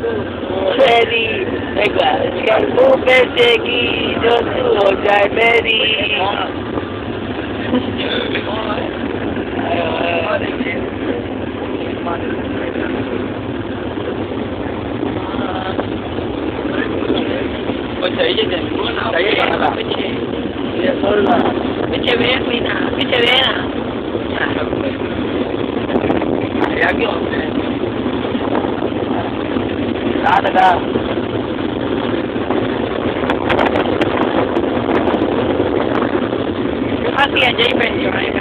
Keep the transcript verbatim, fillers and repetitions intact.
मेरी शर्मों पे सेगी जो तू हो जाए मेरी Saya je saya tak nak pecah. Ya soalnya Pecah berak ni nak, pecah berak. Saya lagi orang. tak ada dah. Terima kasih aja, Ibu.